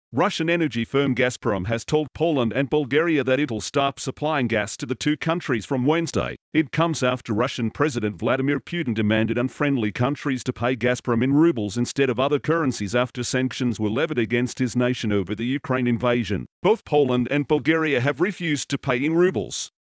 Russian energy firm Gazprom has told Poland and Bulgaria that it'll stop supplying gas to the two countries from Wednesday. It comes after Russian President Vladimir Putin demanded unfriendly countries to pay Gazprom in rubles instead of other currencies after sanctions were levied against his nation over the Ukraine invasion. Both Poland and Bulgaria have refused to pay in rubles.